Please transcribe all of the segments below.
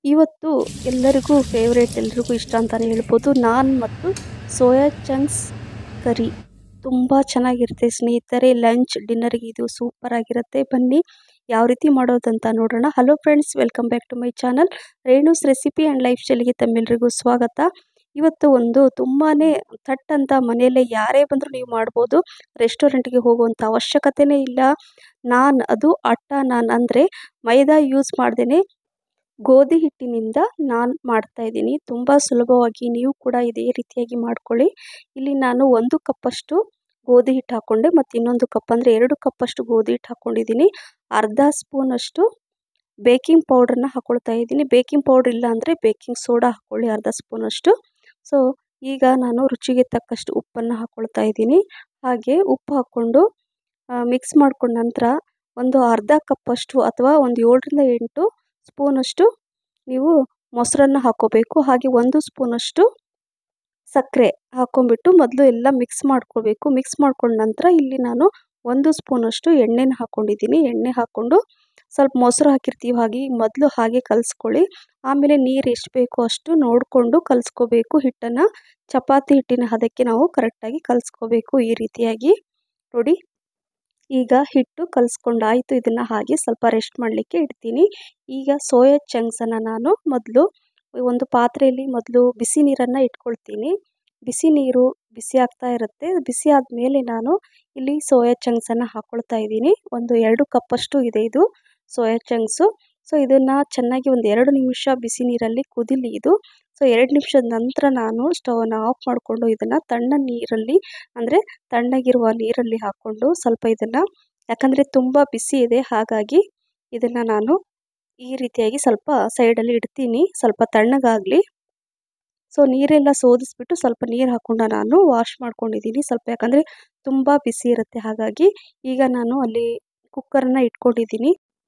ಇವತ್ತು ಎಲ್ಲರಿಗೂ ಫೇವ್ರೇಟ್, ಎಲ್ರಿಗೂ ಇಷ್ಟ ಅಂತಲೇ ಹೇಳ್ಬೋದು. ನಾನ್ ಮತ್ತು ಸೋಯಾ ಚಂಕ್ಸ್ ಕರಿ ತುಂಬ ಚೆನ್ನಾಗಿರುತ್ತೆ ಸ್ನೇಹಿತರೆ. ಲಂಚ್ ಡಿನ್ನರ್ಗೆ ಇದು ಸೂಪರ್ ಆಗಿರುತ್ತೆ. ಬನ್ನಿ ಯಾವ ರೀತಿ ಮಾಡೋದಂತ ನೋಡೋಣ. Hello friends, welcome back to my channel Renu's recipe and life ಸ್ಟೈಲ್ಗೆ ತಮ್ಮೆಲ್ಲರಿಗೂ ಸ್ವಾಗತ. ಇವತ್ತು ಒಂದು ತುಂಬಾ ಥಟ್ ಅಂತ ಮನೆಯಲ್ಲೇ ಯಾರೇ ಬಂದರೂ ನೀವು ಮಾಡ್ಬೋದು. ರೆಸ್ಟೋರೆಂಟ್ಗೆ ಹೋಗುವಂಥ ಅವಶ್ಯಕತೆಯೇ ಇಲ್ಲ. ಅದು ಆಟಾ ನಾನ್ ಅಂದರೆ ಮೈದಾ ಯೂಸ್ ಮಾಡ್ದೇ ಗೋಧಿ ಹಿಟ್ಟಿನಿಂದ ನಾನು ಮಾಡ್ತಾ ಇದ್ದೀನಿ. ತುಂಬ ಸುಲಭವಾಗಿ ನೀವು ಕೂಡ ಇದೇ ರೀತಿಯಾಗಿ ಮಾಡ್ಕೊಳ್ಳಿ. ಇಲ್ಲಿ ನಾನು 1 ಕಪ್ಪಷ್ಟು ಗೋಧಿ ಹಿಟ್ಟು ಹಾಕ್ಕೊಂಡೆ ಮತ್ತು ಇನ್ನೊಂದು ಕಪ್ ಅಂದರೆ 2 ಕಪ್ಪಷ್ಟು ಗೋಧಿ ಹಿಟ್ಟು ಹಾಕ್ಕೊಂಡಿದ್ದೀನಿ. ಅರ್ಧ ಸ್ಪೂನಷ್ಟು ಬೇಕಿಂಗ್ ಪೌಡ್ರನ್ನ ಹಾಕ್ಕೊಳ್ತಾ ಇದ್ದೀನಿ. ಬೇಕಿಂಗ್ ಪೌಡ್ರ್ ಇಲ್ಲ ಅಂದರೆ ಬೇಕಿಂಗ್ ಸೋಡಾ ಹಾಕ್ಕೊಳ್ಳಿ ಅರ್ಧ ಸ್ಪೂನಷ್ಟು. ಸೊ ಈಗ ನಾನು ರುಚಿಗೆ ತಕ್ಕಷ್ಟು ಉಪ್ಪನ್ನು ಹಾಕ್ಕೊಳ್ತಾ ಇದ್ದೀನಿ. ಹಾಗೆ ಉಪ್ಪು ಹಾಕ್ಕೊಂಡು ಮಿಕ್ಸ್ ಮಾಡ್ಕೊಂಡ ನಂತರ ಒಂದು ಅರ್ಧ ಕಪ್ಪಷ್ಟು ಅಥವಾ ಒಂದು 7ರಿಂದ 8 ಸ್ಪೂನಷ್ಟು ನೀವು ಮೊಸರನ್ನು ಹಾಕ್ಕೋಬೇಕು. ಹಾಗೆ 1 ಸ್ಪೂನಷ್ಟು ಸಕ್ಕರೆ ಹಾಕ್ಕೊಂಬಿಟ್ಟು ಮೊದಲು ಎಲ್ಲ ಮಿಕ್ಸ್ ಮಾಡ್ಕೋಬೇಕು. ಮಿಕ್ಸ್ ಮಾಡ್ಕೊಂಡ ನಂತರ ಇಲ್ಲಿ ನಾನು 1 ಸ್ಪೂನಷ್ಟು ಎಣ್ಣೆನ ಹಾಕ್ಕೊಂಡಿದ್ದೀನಿ. ಎಣ್ಣೆ ಹಾಕ್ಕೊಂಡು ಸ್ವಲ್ಪ ಮೊಸರು ಹಾಕಿರ್ತೀವಿ, ಮೊದಲು ಹಾಗೆ ಕಲಿಸ್ಕೊಳ್ಳಿ. ಆಮೇಲೆ ನೀರು ಎಷ್ಟು ಬೇಕೋ ಅಷ್ಟು ನೋಡಿಕೊಂಡು ಕಲಿಸ್ಕೋಬೇಕು. ಹಿಟ್ಟನ್ನು ಚಪಾತಿ ಹಿಟ್ಟಿನ ಹದಕ್ಕೆ ನಾವು ಕರೆಕ್ಟಾಗಿ ಕಲಿಸ್ಕೋಬೇಕು. ಈ ರೀತಿಯಾಗಿ ನೋಡಿ, ಈಗ ಹಿಟ್ಟು ಕಲಿಸ್ಕೊಂಡಾಯಿತು. ಇದನ್ನು ಹಾಗೆ ಸ್ವಲ್ಪ ರೆಸ್ಟ್ ಮಾಡಲಿಕ್ಕೆ ಇಡ್ತೀನಿ. ಈಗ ಸೋಯಾ ಚಂಕ್ಸನ್ನು ನಾನು ಮೊದಲು ಒಂದು ಪಾತ್ರೆಯಲ್ಲಿ ಬಿಸಿ ನೀರನ್ನು ಇಟ್ಕೊಳ್ತೀನಿ. ಬಿಸಿ ನೀರು ಬಿಸಿ ಆಗ್ತಾ ಇರುತ್ತೆ. ಬಿಸಿ ಆದಮೇಲೆ ನಾನು ಇಲ್ಲಿ ಸೋಯಾ ಚಂಕ್ಸನ್ನು ಹಾಕ್ಕೊಳ್ತಾ ಇದ್ದೀನಿ. ಒಂದು 2 ಕಪ್ಪಷ್ಟು ಇದೆ ಇದು ಸೋಯಾ ಚಂಕ್ಸು. ಸೊ ಇದನ್ನು ಚೆನ್ನಾಗಿ ಒಂದು 2 ನಿಮಿಷ ಬಿಸಿ ನೀರಲ್ಲಿ ಕುದಿಲಿ ಇದು. ಸೊ 2 ನಿಮಿಷದ ನಂತರ ನಾನು ಸ್ಟವನ್ನು ಆಫ್ ಮಾಡಿಕೊಂಡು ಇದನ್ನು ತಣ್ಣಗಿರುವ ನೀರಲ್ಲಿ ಹಾಕ್ಕೊಂಡು ಸ್ವಲ್ಪ ಇದನ್ನು, ಯಾಕಂದರೆ ತುಂಬ ಬಿಸಿ ಇದೆ ಹಾಗಾಗಿ ಇದನ್ನು ನಾನು ಈ ರೀತಿಯಾಗಿ ಸ್ವಲ್ಪ ಸೈಡಲ್ಲಿ ಇಡ್ತೀನಿ, ಸ್ವಲ್ಪ ತಣ್ಣಗಾಗಲಿ. ಸೊ ನೀರೆಲ್ಲ ಸೋದಿಸ್ಬಿಟ್ಟು ಸ್ವಲ್ಪ ನೀರು ಹಾಕ್ಕೊಂಡು ನಾನು ವಾಶ್ ಮಾಡ್ಕೊಂಡಿದ್ದೀನಿ ಸ್ವಲ್ಪ, ಯಾಕಂದರೆ ತುಂಬ ಬಿಸಿ ಇರುತ್ತೆ ಹಾಗಾಗಿ. ಈಗ ನಾನು ಅಲ್ಲಿ ಕುಕ್ಕರನ್ನು ಇಟ್ಕೊಂಡಿದ್ದೀನಿ.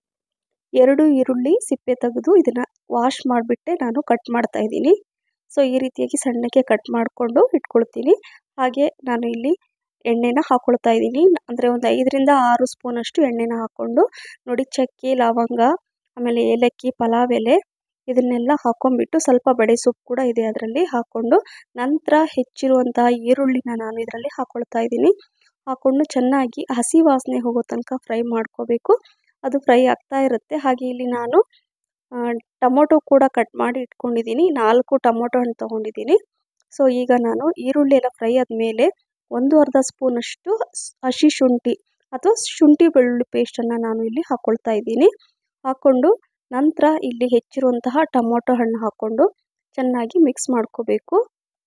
2 ಈರುಳ್ಳಿ ಸಿಪ್ಪೆ ತೆಗೆದು ಇದನ್ನು ವಾಶ್ ಮಾಡಿಬಿಟ್ಟೆ ನಾನು ಕಟ್ ಮಾಡ್ತಾ ಇದ್ದೀನಿ. ಸೊ ಈ ರೀತಿಯಾಗಿ ಸಣ್ಣಕ್ಕೆ ಕಟ್ ಮಾಡಿಕೊಂಡು ಇಟ್ಕೊಳ್ತೀನಿ. ಹಾಗೆ ನಾನು ಇಲ್ಲಿ ಎಣ್ಣೆನ ಹಾಕ್ಕೊಳ್ತಾ ಇದ್ದೀನಿ. ಅಂದರೆ ಒಂದು 5ರಿಂದ 6 ಸ್ಪೂನಷ್ಟು ಎಣ್ಣೆನ ಹಾಕ್ಕೊಂಡು ನೋಡಿ, ಚಕ್ಕೆ, ಲವಂಗ, ಆಮೇಲೆ ಏಲಕ್ಕಿ, ಪಲಾವ್ ಎಲೆ ಇದನ್ನೆಲ್ಲ ಹಾಕ್ಕೊಂಬಿಟ್ಟು ಸ್ವಲ್ಪ ಬಡೆ ಸೊಪ್ಪು ಕೂಡ ಇದೆ ಅದರಲ್ಲಿ ಹಾಕ್ಕೊಂಡು ನಂತರ ಹೆಚ್ಚಿರುವಂತಹ ಈರುಳ್ಳಿನ ನಾನು ಇದರಲ್ಲಿ ಹಾಕ್ಕೊಳ್ತಾ ಇದ್ದೀನಿ. ಹಾಕ್ಕೊಂಡು ಚೆನ್ನಾಗಿ ಹಸಿ ವಾಸನೆ ಹೋಗೋ ತನಕ ಫ್ರೈ ಮಾಡ್ಕೋಬೇಕು. ಅದು ಫ್ರೈ ಆಗ್ತಾ ಇರುತ್ತೆ. ಹಾಗೆ ಇಲ್ಲಿ ನಾನು ಟೊಮೊಟೊ ಕೂಡ ಕಟ್ ಮಾಡಿ ಇಟ್ಕೊಂಡಿದ್ದೀನಿ. 4 ಟೊಮೊಟೊ ಹಣ್ಣು ತೊಗೊಂಡಿದ್ದೀನಿ. ಸೊ ಈಗ ನಾನು ಈರುಳ್ಳಿ ಎಲ್ಲ ಫ್ರೈ ಆದಮೇಲೆ 1/2 ಸ್ಪೂನಷ್ಟು ಹಸಿ ಶುಂಠಿ ಅಥವಾ ಶುಂಠಿ ಬೆಳ್ಳುಳ್ಳಿ ಪೇಸ್ಟನ್ನು ನಾನು ಇಲ್ಲಿ ಹಾಕ್ಕೊಳ್ತಾ ಇದ್ದೀನಿ. ಹಾಕ್ಕೊಂಡು ನಂತರ ಇಲ್ಲಿ ಹೆಚ್ಚಿರುವಂತಹ ಟೊಮೊಟೊ ಹಣ್ಣು ಹಾಕ್ಕೊಂಡು ಚೆನ್ನಾಗಿ ಮಿಕ್ಸ್ ಮಾಡ್ಕೋಬೇಕು.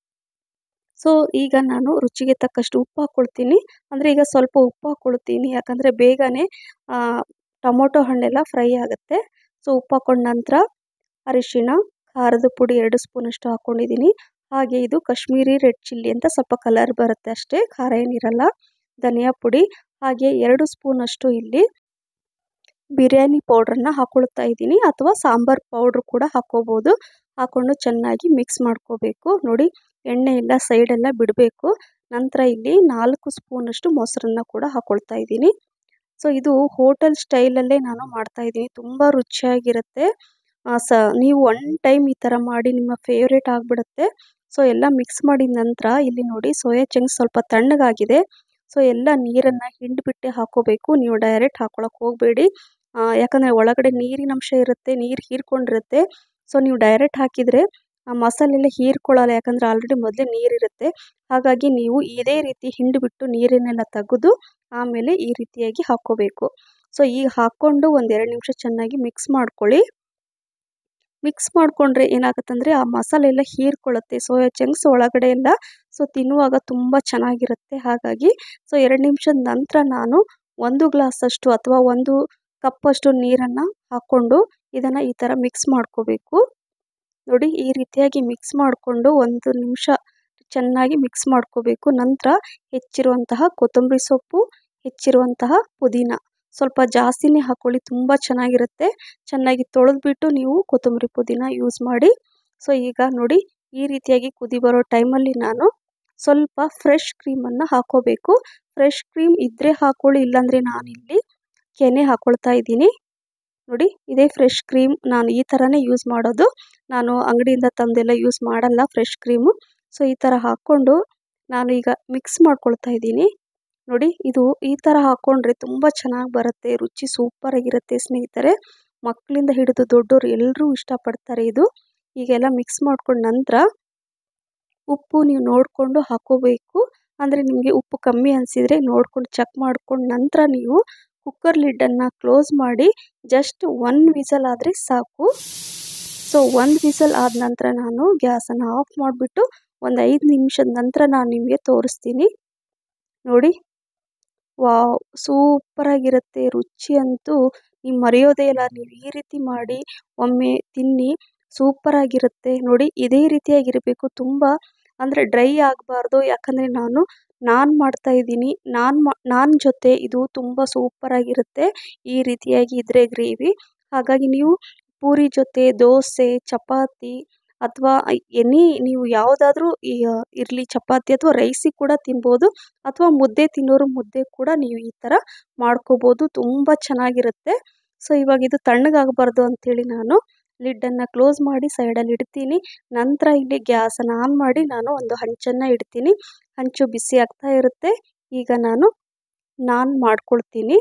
ಸೊ ಈಗ ನಾನು ರುಚಿಗೆ ತಕ್ಕಷ್ಟು ಉಪ್ಪು ಹಾಕ್ಕೊಳ್ತೀನಿ. ಅಂದರೆ ಈಗ ಸ್ವಲ್ಪ ಉಪ್ಪು ಹಾಕ್ಕೊಳ್ತೀನಿ, ಯಾಕಂದರೆ ಬೇಗನೆ ಟೊಮೊಟೊ ಹಣ್ಣೆಲ್ಲ ಫ್ರೈ ಆಗುತ್ತೆ. ಸೊ ಉಪ್ಪು ಹಾಕ್ಕೊಂಡ ನಂತರ ಅರಿಶಿಣ, ಖಾರದ ಪುಡಿ 2 ಸ್ಪೂನಷ್ಟು ಹಾಕ್ಕೊಂಡಿದ್ದೀನಿ. ಹಾಗೆ ಇದು ಕಾಶ್ಮೀರಿ ರೆಡ್ ಚಿಲ್ಲಿ ಅಂತ ಸ್ವಲ್ಪ ಕಲರ್ ಬರುತ್ತೆ ಅಷ್ಟೇ, ಖಾರ ಏನಿರಲ್ಲ. ಧನಿಯಾ ಪುಡಿ, ಹಾಗೆ 2 ಸ್ಪೂನಷ್ಟು ಇಲ್ಲಿ ಬಿರಿಯಾನಿ ಪೌಡ್ರನ್ನ ಹಾಕ್ಕೊಳ್ತಾ ಇದ್ದೀನಿ, ಅಥವಾ ಸಾಂಬಾರ್ ಪೌಡ್ರ್ ಕೂಡ ಹಾಕ್ಕೋಬೋದು. ಹಾಕ್ಕೊಂಡು ಚೆನ್ನಾಗಿ ಮಿಕ್ಸ್ ಮಾಡ್ಕೋಬೇಕು. ನೋಡಿ, ಎಣ್ಣೆ ಎಲ್ಲ ಸೈಡೆಲ್ಲ ಬಿಡಬೇಕು. ನಂತರ ಇಲ್ಲಿ 4 ಸ್ಪೂನಷ್ಟು ಮೊಸರನ್ನ ಕೂಡ ಹಾಕ್ಕೊಳ್ತಾ ಇದ್ದೀನಿ. ಸೊ ಇದು ಹೋಟೆಲ್ ಸ್ಟೈಲಲ್ಲೇ ನಾನು ಮಾಡ್ತಾ ಇದ್ದೀನಿ. ತುಂಬ ರುಚಿಯಾಗಿರುತ್ತೆ. ನೀವು 1 ಟೈಮ್ ಈ ಥರ ಮಾಡಿ ನಿಮ್ಮ ಫೇವ್ರೇಟ್ ಆಗಿಬಿಡುತ್ತೆ. ಸೊ ಎಲ್ಲ ಮಿಕ್ಸ್ ಮಾಡಿದ ನಂತರ ಇಲ್ಲಿ ನೋಡಿ, ಸೋಯಾ ಚಂಕ್ಸ್ ಸ್ವಲ್ಪ ತಣ್ಣಗಾಗಿದೆ. ಸೊ ಎಲ್ಲ ನೀರನ್ನು ಹಿಂಡಿಬಿಟ್ಟೆ ಹಾಕ್ಕೋಬೇಕು. ನೀವು ಡೈರೆಕ್ಟ್ ಹಾಕ್ಕೊಳಕ್ಕೆ ಹೋಗಬೇಡಿ, ಯಾಕಂದರೆ ಒಳಗಡೆ ನೀರಿನ ಅಂಶ ಇರುತ್ತೆ, ನೀರು ಹೀರ್ಕೊಂಡಿರುತ್ತೆ. ಸೊ ನೀವು ಡೈರೆಕ್ಟ್ ಹಾಕಿದರೆ ಮಸಾಲೆ ಎಲ್ಲ ಹೀರ್ಕೊಳ್ಳಲ್ಲ, ಯಾಕಂದರೆ ಆಲ್ರೆಡಿ ಮೊದಲೇ ನೀರಿರುತ್ತೆ. ಹಾಗಾಗಿ ನೀವು ಇದೇ ರೀತಿ ಹಿಂಡಿಬಿಟ್ಟು ನೀರನ್ನೆಲ್ಲ ತೆಗೆದು ಆಮೇಲೆ ಈ ರೀತಿಯಾಗಿ ಹಾಕ್ಕೋಬೇಕು. ಸೊ ಈಗ ಹಾಕ್ಕೊಂಡು ಒಂದು 2 ನಿಮಿಷ ಚೆನ್ನಾಗಿ ಮಿಕ್ಸ್ ಮಾಡ್ಕೊಳ್ಳಿ. ಮಿಕ್ಸ್ ಮಾಡಿಕೊಂಡ್ರೆ ಏನಾಗುತ್ತಂದರೆ ಆ ಮಸಾಲೆ ಎಲ್ಲ ಹೀರ್ಕೊಳ್ಳುತ್ತೆ ಸೋಯಾ ಚಂಕ್ಸ್ ಒಳಗಡೆ ಎಲ್ಲ. ಸೊ ತಿನ್ನುವಾಗ ತುಂಬ ಚೆನ್ನಾಗಿರುತ್ತೆ ಹಾಗಾಗಿ. ಸೊ 2 ನಿಮಿಷದ ನಂತರ ನಾನು 1 ಗ್ಲಾಸಷ್ಟು ಅಥವಾ 1 ಕಪ್ಪಷ್ಟು ನೀರನ್ನು ಹಾಕ್ಕೊಂಡು ಇದನ್ನು ಈ ಥರ ಮಿಕ್ಸ್ ಮಾಡ್ಕೋಬೇಕು. ನೋಡಿ, ಈ ರೀತಿಯಾಗಿ ಮಿಕ್ಸ್ ಮಾಡಿಕೊಂಡು 1 ನಿಮಿಷ ಚೆನ್ನಾಗಿ ಮಿಕ್ಸ್ ಮಾಡ್ಕೋಬೇಕು. ನಂತರ ಹೆಚ್ಚಿರುವಂತಹ ಕೊತ್ತಂಬರಿ ಸೊಪ್ಪು, ಹೆಚ್ಚಿರುವಂತಹ ಪುದೀನ ಸ್ವಲ್ಪ ಜಾಸ್ತಿನೇ ಹಾಕ್ಕೊಳ್ಳಿ, ತುಂಬ ಚೆನ್ನಾಗಿರುತ್ತೆ. ಚೆನ್ನಾಗಿ ತೊಳೆದ್ಬಿಟ್ಟು ನೀವು ಕೊತ್ತಂಬರಿ ಪುದೀನ ಯೂಸ್ ಮಾಡಿ. ಸೊ ಈಗ ನೋಡಿ, ಈ ರೀತಿಯಾಗಿ ಕುದಿ ಬರೋ ಟೈಮಲ್ಲಿ ನಾನು ಸ್ವಲ್ಪ ಫ್ರೆಶ್ ಕ್ರೀಮನ್ನು ಹಾಕ್ಕೋಬೇಕು. ಫ್ರೆಶ್ ಕ್ರೀಮ್ ಇದ್ದರೆ ಹಾಕ್ಕೊಳ್ಳಿ, ಇಲ್ಲಾಂದರೆ ನಾನಿಲ್ಲಿ ಕೆನೆ ಹಾಕ್ಕೊಳ್ತಾ ಇದ್ದೀನಿ. ನೋಡಿ ಇದೇ ಫ್ರೆಶ್ ಕ್ರೀಮ್, ನಾನು ಈ ಥರನೇ ಯೂಸ್ ಮಾಡೋದು. ನಾನು ಅಂಗಡಿಯಿಂದ ತಂದೆಲ್ಲ ಯೂಸ್ ಮಾಡಲ್ಲ ಫ್ರೆಶ್ ಕ್ರೀಮು. ಸೊ ಈ ಥರ ಹಾಕ್ಕೊಂಡು ನಾನು ಈಗ ಮಿಕ್ಸ್ ಮಾಡ್ಕೊಳ್ತಾ ಇದ್ದೀನಿ. ನೋಡಿ ಇದು ಈ ಥರ ಹಾಕ್ಕೊಂಡ್ರೆ ತುಂಬ ಚೆನ್ನಾಗಿ ಬರುತ್ತೆ, ರುಚಿ ಸೂಪರಾಗಿರುತ್ತೆ ಸ್ನೇಹಿತರೆ. ಮಕ್ಕಳಿಂದ ಹಿಡಿದು ದೊಡ್ಡೋರು ಎಲ್ಲರೂ ಇಷ್ಟಪಡ್ತಾರೆ ಇದು. ಈಗೆಲ್ಲ ಮಿಕ್ಸ್ ಮಾಡ್ಕೊಂಡ ನಂತರ ಉಪ್ಪು ನೀವು ನೋಡಿಕೊಂಡು ಹಾಕ್ಕೋಬೇಕು. ಅಂದರೆ ನಿಮಗೆ ಉಪ್ಪು ಕಮ್ಮಿ ಅನಿಸಿದರೆ ನೋಡ್ಕೊಂಡು ಚೆಕ್ ಮಾಡ್ಕೊಂಡು ನಂತರ ನೀವು ಕುಕ್ಕರ್ ಲಿಡ್ಡನ್ನು ಕ್ಲೋಸ್ ಮಾಡಿ ಜಸ್ಟ್ 1 ವಿಸಲ್ ಆದರೆ ಸಾಕು. ಸೊ 1 ವಿಸಲ್ ಆದ ನಂತರ ನಾನು ಗ್ಯಾಸನ್ನು ಆಫ್ ಮಾಡಿಬಿಟ್ಟು ಒಂದು 5 ನಿಮಿಷದ ನಂತರ ನಾನು ನಿಮಗೆ ತೋರಿಸ್ತೀನಿ. ನೋಡಿ, ವಾವ್! ಸೂಪರಾಗಿರುತ್ತೆ. ರುಚಿ ಅಂತೂ ನೀವು ಮರೆಯೋದೇ ಇಲ್ಲ. ನೀವು ಈ ರೀತಿ ಮಾಡಿ ಒಮ್ಮೆ ತಿನ್ನಿ, ಸೂಪರಾಗಿರುತ್ತೆ. ನೋಡಿ ಇದೇ ರೀತಿಯಾಗಿರಬೇಕು. ತುಂಬ ಅಂದರೆ ಡ್ರೈ ಆಗಬಾರ್ದು. ಯಾಕಂದರೆ ನಾನು ನಾನ್ ಮಾಡ್ತಾ ಇದ್ದೀನಿ. ನಾನ್ ಜೊತೆ ಇದು ತುಂಬ ಸೂಪರಾಗಿರುತ್ತೆ ಈ ರೀತಿಯಾಗಿ ಇದ್ದರೆ ಗ್ರೇವಿ. ಹಾಗಾಗಿ ನೀವು ಪೂರಿ ಜೊತೆ, ದೋಸೆ, ಚಪಾತಿ ಅಥವಾ ನೀವು ಯಾವುದಾದ್ರೂ ಇರಲಿ, ಚಪಾತಿ ಅಥವಾ ರೈಸಿಗೆ ಕೂಡ ತಿನ್ಬೋದು. ಅಥವಾ ಮುದ್ದೆ ತಿನ್ನೋರು ಮುದ್ದೆ ಕೂಡ ನೀವು ಈ ಥರ ಮಾಡ್ಕೋಬೋದು. ತುಂಬ ಚೆನ್ನಾಗಿರುತ್ತೆ. ಸೊ ಇವಾಗ ಇದು ತಣ್ಣಗಾಗಬಾರ್ದು ಅಂಥೇಳಿ ನಾನು ಲಿಡ್ಡನ್ನು ಕ್ಲೋಸ್ ಮಾಡಿ ಸೈಡಲ್ಲಿ ಇಡ್ತೀನಿ. ನಂತರ ಇಲ್ಲಿ ಗ್ಯಾಸನ್ನು ಆನ್ ಮಾಡಿ ನಾನು ಒಂದು ಹಂಚನ್ನು ಇಡ್ತೀನಿ. ಹಂಚು ಬಿಸಿ ಆಗ್ತಾ ಇರುತ್ತೆ. ಈಗ ನಾನ್ ಮಾಡ್ಕೊಳ್ತೀನಿ.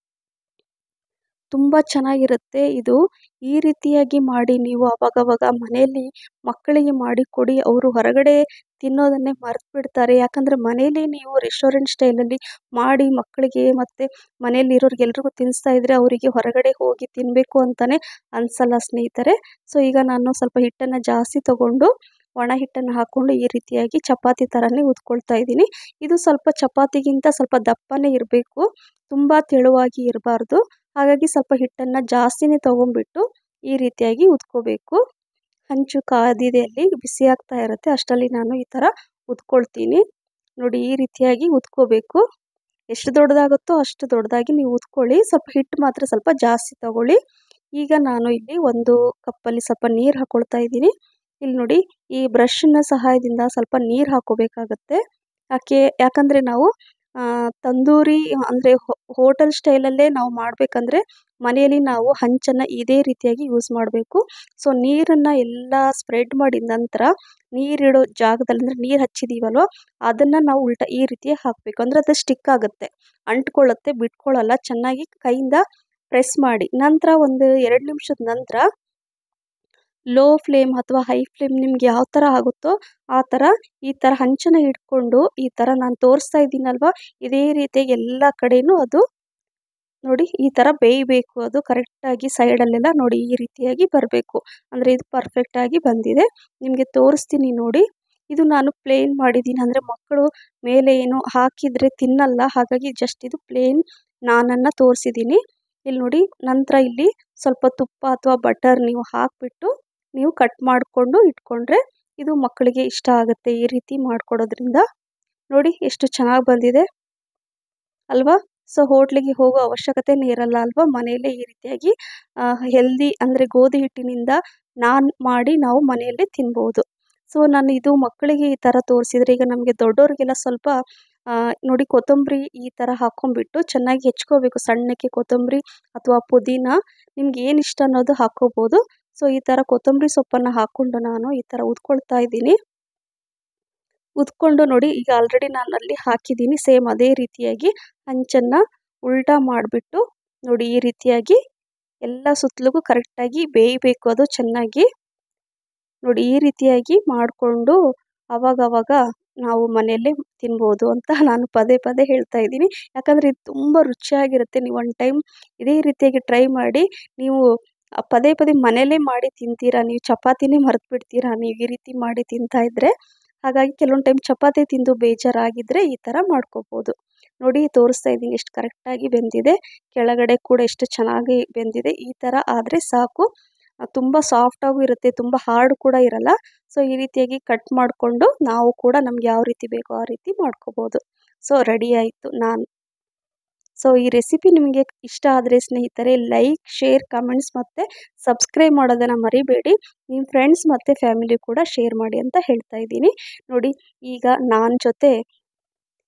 ತುಂಬ ಚೆನ್ನಾಗಿರುತ್ತೆ ಇದು. ಈ ರೀತಿಯಾಗಿ ಮಾಡಿ ನೀವು ಅವಾಗವಾಗ ಮನೆಯಲ್ಲಿ ಮಕ್ಕಳಿಗೆ ಮಾಡಿಕೊಡಿ. ಅವರು ಹೊರಗಡೆ ತಿನ್ನೋದನ್ನೇ ಮರೆತುಬಿಡ್ತಾರೆ. ಯಾಕಂದರೆ ಮನೇಲಿ ನೀವು ರೆಸ್ಟೋರೆಂಟ್ ಸ್ಟೈಲಲ್ಲಿ ಮಾಡಿ ಮಕ್ಕಳಿಗೆ ಮತ್ತು ಮನೆಯಲ್ಲಿರೋರಿಗೆಲ್ರಿಗೂ ತಿನ್ನಿಸ್ತಾ ಇದ್ದರೆ ಅವರಿಗೆ ಹೊರಗಡೆ ಹೋಗಿ ತಿನ್ನಬೇಕು ಅಂತಲೇ ಅನಿಸಲ್ಲ ಸ್ನೇಹಿತರೆ. ಸೊ ಈಗ ನಾನು ಸ್ವಲ್ಪ ಹಿಟ್ಟನ್ನು ಜಾಸ್ತಿ ತಗೊಂಡು ಒಣ ಹಿಟ್ಟನ್ನು ಹಾಕ್ಕೊಂಡು ಈ ರೀತಿಯಾಗಿ ಚಪಾತಿ ಥರನೇ ಉದ್ಕೊಳ್ತಾ ಇದ್ದೀನಿ. ಇದು ಸ್ವಲ್ಪ ಚಪಾತಿಗಿಂತ ಸ್ವಲ್ಪ ದಪ್ಪನೇ ಇರಬೇಕು, ತುಂಬ ತೆಳುವಾಗಿ ಇರಬಾರ್ದು. ಹಾಗಾಗಿ ಸ್ವಲ್ಪ ಹಿಟ್ಟನ್ನು ಜಾಸ್ತಿನೇ ತೊಗೊಂಡ್ಬಿಟ್ಟು ಈ ರೀತಿಯಾಗಿ ಉದ್ಕೋಬೇಕು. ಹಂಚು ಕಾದಿದೆ, ಅಲ್ಲಿ ಬಿಸಿ ಆಗ್ತಾ ಇರುತ್ತೆ. ಅಷ್ಟರಲ್ಲಿ ನಾನು ಈ ಥರ ಉದ್ಕೊಳ್ತೀನಿ. ನೋಡಿ ಈ ರೀತಿಯಾಗಿ ಉದ್ಕೋಬೇಕು. ಎಷ್ಟು ದೊಡ್ಡದಾಗುತ್ತೋ ಅಷ್ಟು ದೊಡ್ಡದಾಗಿ ನೀವು ಉದ್ಕೊಳ್ಳಿ. ಸ್ವಲ್ಪ ಹಿಟ್ಟು ಮಾತ್ರ ಸ್ವಲ್ಪ ಜಾಸ್ತಿ ತಗೊಳ್ಳಿ. ಈಗ ನಾನು ಇಲ್ಲಿ ಒಂದು ಕಪ್ಪಲ್ಲಿ ಸ್ವಲ್ಪ ನೀರು ಹಾಕ್ಕೊಳ್ತಾ ಇದ್ದೀನಿ. ಇಲ್ಲಿ ನೋಡಿ, ಈ ಬ್ರಷ್ನ ಸಹಾಯದಿಂದ ಸ್ವಲ್ಪ ನೀರು ಹಾಕ್ಕೋಬೇಕಾಗತ್ತೆ. ಯಾಕಂದರೆ ನಾವು ತಂದೂರಿ ಅಂದರೆ ಹೋಟೆಲ್ ಸ್ಟೈಲಲ್ಲೇ ನಾವು ಮಾಡಬೇಕಂದ್ರೆ ಮನೆಯಲ್ಲಿ ನಾವು ಹಂಚನ್ನು ಇದೇ ರೀತಿಯಾಗಿ ಯೂಸ್ ಮಾಡಬೇಕು. ಸೊ ನೀರನ್ನು ಎಲ್ಲ ಸ್ಪ್ರೆಡ್ ಮಾಡಿದ ನಂತರ ನೀರಿಡೋ ಜಾಗದಲ್ಲಿ, ಅಂದರೆ ನೀರು ಹಚ್ಚಿದ್ದೀವಲ್ವ ಅದನ್ನು ನಾವು ಉಲ್ಟಾ ಈ ರೀತಿ ಹಾಕಬೇಕು. ಅಂದರೆ ಅದು ಸ್ಟಿಕ್ ಆಗುತ್ತೆ, ಅಂಟ್ಕೊಳ್ಳುತ್ತೆ, ಬಿಟ್ಕೊಳ್ಳಲ್ಲ. ಚೆನ್ನಾಗಿ ಕೈಯಿಂದ ಪ್ರೆಸ್ ಮಾಡಿ ನಂತರ ಒಂದು 2 ನಿಮಿಷದ ನಂತರ ಲೋ ಫ್ಲೇಮ್ ಅಥವಾ ಹೈ ಫ್ಲೇಮ್ ನಿಮ್ಗೆ ಯಾವ ಥರ ಆಗುತ್ತೋ ಆ ಥರ ಈ ಥರ ಹಂಚನ್ನು ಹಿಡ್ಕೊಂಡು ಈ ಥರ ನಾನು ತೋರಿಸ್ತಾ ಇದ್ದೀನಲ್ವ ಇದೇ ರೀತಿಯಾಗಿ ಎಲ್ಲ ಕಡೆಯೂ ಅದು ನೋಡಿ ಈ ಥರ ಬೇಯಬೇಕು. ಅದು ಕರೆಕ್ಟಾಗಿ ಸೈಡಲ್ಲೆಲ್ಲ ನೋಡಿ ಈ ರೀತಿಯಾಗಿ ಬರಬೇಕು. ಅಂದರೆ ಇದು ಪರ್ಫೆಕ್ಟಾಗಿ ಬಂದಿದೆ. ನಿಮಗೆ ತೋರಿಸ್ತೀನಿ ನೋಡಿ. ಇದು ನಾನು ಪ್ಲೇನ್ ಮಾಡಿದ್ದೀನಿ, ಅಂದರೆ ಮಕ್ಕಳು ಮೇಲೆ ಏನು ಹಾಕಿದರೆ ತಿನ್ನಲ್ಲ. ಹಾಗಾಗಿ ಜಸ್ಟ್ ಇದು ಪ್ಲೇನ್ ನಾನನ್ನು ತೋರಿಸಿದ್ದೀನಿ. ಇಲ್ಲಿ ನೋಡಿ, ನಂತರ ಇಲ್ಲಿ ಸ್ವಲ್ಪ ತುಪ್ಪ ಅಥವಾ ಬಟರ್ ನೀವು ಹಾಕಿಬಿಟ್ಟು ನೀವು ಕಟ್ ಮಾಡಿಕೊಂಡು ಇಟ್ಕೊಂಡ್ರೆ ಇದು ಮಕ್ಕಳಿಗೆ ಇಷ್ಟ ಆಗುತ್ತೆ. ಈ ರೀತಿ ಮಾಡಿಕೊಡೋದ್ರಿಂದ ನೋಡಿ ಎಷ್ಟು ಚೆನ್ನಾಗಿ ಬಂದಿದೆ ಅಲ್ವಾ. ಸೊ ಹೋಟ್ಲಿಗೆ ಹೋಗೋ ಅವಶ್ಯಕತೆನೇ ಇರಲ್ಲ ಅಲ್ವಾ. ಮನೆಯಲ್ಲೇ ಈ ರೀತಿಯಾಗಿ ಹೆಲ್ದಿ, ಅಂದರೆ ಗೋಧಿ ಹಿಟ್ಟಿನಿಂದ ನಾನ್ ಮಾಡಿ ನಾವು ಮನೆಯಲ್ಲೇ ತಿನ್ಬೋದು. ಸೊ ನಾನು ಇದು ಮಕ್ಕಳಿಗೆ ಈ ಥರ ತೋರಿಸಿದ್ರೆ, ಈಗ ನಮಗೆ ದೊಡ್ಡೋರಿಗೆಲ್ಲ ಸ್ವಲ್ಪ ನೋಡಿ ಕೊತ್ತಂಬರಿ ಈ ಥರ ಹಾಕ್ಕೊಂಬಿಟ್ಟು ಚೆನ್ನಾಗಿ ಹೆಚ್ಕೋಬೇಕು. ಸಣ್ಣಕ್ಕೆ ಕೊತ್ತಂಬರಿ ಅಥವಾ ಪುದೀನ ನಿಮ್ಗೆ ಏನು ಇಷ್ಟ ಅನ್ನೋದು ಹಾಕ್ಕೋಬೋದು. ಸೊ ಈ ಥರ ಕೊತ್ತಂಬರಿ ಸೊಪ್ಪನ್ನು ಹಾಕ್ಕೊಂಡು ನಾನು ಈ ಥರ ಉದ್ಕೊಳ್ತಾ ಇದ್ದೀನಿ. ಉದ್ಕೊಂಡು ನೋಡಿ, ಈಗ ಆಲ್ರೆಡಿ ನಾನು ಅಲ್ಲಿ ಹಾಕಿದ್ದೀನಿ. ಸೇಮ್ ಅದೇ ರೀತಿಯಾಗಿ ಹಂಚನ್ನು ಉಲ್ಟಾ ಮಾಡಿಬಿಟ್ಟು ನೋಡಿ ಈ ರೀತಿಯಾಗಿ ಎಲ್ಲ ಸುತ್ತಲಿಗೂ ಕರೆಕ್ಟಾಗಿ ಬೇಯಬೇಕು ಅದು ಚೆನ್ನಾಗಿ. ನೋಡಿ ಈ ರೀತಿಯಾಗಿ ಮಾಡಿಕೊಂಡು ಆವಾಗವಾಗ ನಾವು ಮನೆಯಲ್ಲೇ ತಿನ್ಬೋದು ಅಂತ ನಾನು ಪದೇ ಪದೇ ಹೇಳ್ತಾ ಇದ್ದೀನಿ. ಯಾಕಂದರೆ ಇದು ತುಂಬ ರುಚಿಯಾಗಿರುತ್ತೆ. ನೀವು ಒನ್ ಟೈಮ್ ಇದೇ ರೀತಿಯಾಗಿ ಟ್ರೈ ಮಾಡಿ. ನೀವು ಪದೇ ಪದೇ ಮನೆಯಲ್ಲೇ ಮಾಡಿ ತಿಂತೀರಾ, ನೀವು ಚಪಾತಿನೇ ಮರೆತು ಬಿಡ್ತೀರಾ ನೀವು ಈ ರೀತಿ ಮಾಡಿ ತಿಂತಾಯಿದ್ರೆ. ಹಾಗಾಗಿ ಕೆಲವೊಂದು ಟೈಮ್ ಚಪಾತಿ ತಿಂದು ಬೇಜಾರಾಗಿದ್ದರೆ ಈ ಥರ ಮಾಡ್ಕೋಬೋದು. ನೋಡಿ ತೋರಿಸ್ತಾ ಇದ್ದೀನಿ ಎಷ್ಟು ಕರೆಕ್ಟಾಗಿ ಬೆಂದಿದೆ, ಕೆಳಗಡೆ ಕೂಡ ಎಷ್ಟು ಚೆನ್ನಾಗಿ ಬೆಂದಿದೆ. ಈ ಥರ ಆದರೆ ಸಾಕು. ತುಂಬ ಸಾಫ್ಟಾಗೂ ಇರುತ್ತೆ, ತುಂಬ ಹಾರ್ಡ್ ಕೂಡ ಇರಲ್ಲ. ಸೊ ಈ ರೀತಿಯಾಗಿ ಕಟ್ ಮಾಡಿಕೊಂಡು ನಾವು ಕೂಡ ನಮ್ಗೆ ಯಾವ ರೀತಿ ಬೇಕೋ ಆ ರೀತಿ ಮಾಡ್ಕೋಬೋದು. ಸೊ ರೆಡಿ ಆಯಿತು ಸೊ ಈ ರೆಸಿಪಿ ನಿಮಗೆ ಇಷ್ಟ ಆದರೆ ಸ್ನೇಹಿತರೆ ಲೈಕ್, ಶೇರ್, ಕಮೆಂಟ್ಸ್ ಮತ್ತು ಸಬ್ಸ್ಕ್ರೈಬ್ ಮಾಡೋದನ್ನು ಮರಿಬೇಡಿ. ನಿಮ್ಮ ಫ್ರೆಂಡ್ಸ್ ಮತ್ತು ಫ್ಯಾಮಿಲಿ ಕೂಡ ಶೇರ್ ಮಾಡಿ ಅಂತ ಹೇಳ್ತಾ ಇದ್ದೀನಿ. ನೋಡಿ ಈಗ ನಾನ್ ಜೊತೆ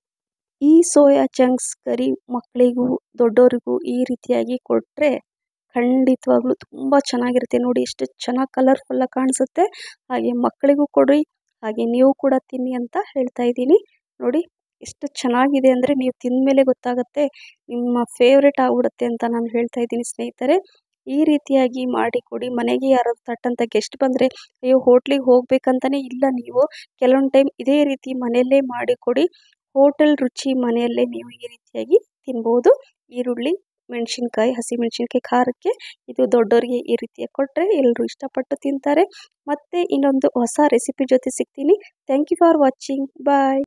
ಈ ಸೋಯಾ ಚಂಕ್ಸ್ ಕರಿ ಮಕ್ಕಳಿಗೂ ದೊಡ್ಡೋರಿಗೂ ಈ ರೀತಿಯಾಗಿ ಕೊಟ್ಟರೆ ಖಂಡಿತವಾಗ್ಲೂ ತುಂಬ ಚೆನ್ನಾಗಿರುತ್ತೆ. ನೋಡಿ ಎಷ್ಟು ಚೆನ್ನಾಗಿ ಕಲರ್ಫುಲ್ಲಾಗಿ ಕಾಣಿಸುತ್ತೆ. ಹಾಗೆ ಮಕ್ಕಳಿಗೂ ಕೊಡಿ, ಹಾಗೆ ನೀವು ಕೂಡ ತಿನ್ನಿ ಅಂತ ಹೇಳ್ತಾ ಇದ್ದೀನಿ. ನೋಡಿ ಎಷ್ಟು ಚೆನ್ನಾಗಿದೆ ಅಂದರೆ ನೀವು ತಿಂದಮೇಲೆ ಗೊತ್ತಾಗುತ್ತೆ, ನಿಮ್ಮ ಫೇವ್ರೇಟ್ ಆಗಿಬಿಡುತ್ತೆ ಅಂತ ನಾನು ಹೇಳ್ತಾ ಇದ್ದೀನಿ ಸ್ನೇಹಿತರೆ. ಈ ರೀತಿಯಾಗಿ ಮಾಡಿ ಕೊಡಿ. ಮನೆಗೆ ಯಾರಾದ್ರು ತಟ್ಟಂತ ಗೆಸ್ಟ್ ಬಂದರೆ ಅಯ್ಯೋ ಹೋಟ್ಲಿಗೆ ಹೋಗ್ಬೇಕಂತಲೇ ಇಲ್ಲ, ನೀವು ಕೆಲವೊಂದು ಟೈಮ್ ಇದೇ ರೀತಿ ಮನೆಯಲ್ಲೇ ಮಾಡಿಕೊಡಿ. ಹೋಟೆಲ್ ರುಚಿ ಮನೆಯಲ್ಲೇ ನೀವು ಈ ರೀತಿಯಾಗಿ ತಿನ್ಬೋದು. ಈರುಳ್ಳಿ, ಮೆಣಸಿನ್ಕಾಯಿ, ಹಸಿಮೆಣಸಿನ್ಕಾಯಿ ಖಾರಕ್ಕೆ ಇದು ದೊಡ್ಡೋರಿಗೆ ಈ ರೀತಿಯಾಗಿ ಕೊಟ್ಟರೆ ಎಲ್ಲರೂ ಇಷ್ಟಪಟ್ಟು ತಿಂತಾರೆ. ಮತ್ತೆ ಇನ್ನೊಂದು ಹೊಸ ರೆಸಿಪಿ ಜೊತೆ ಸಿಗ್ತೀನಿ. Thank you for watching. Bye.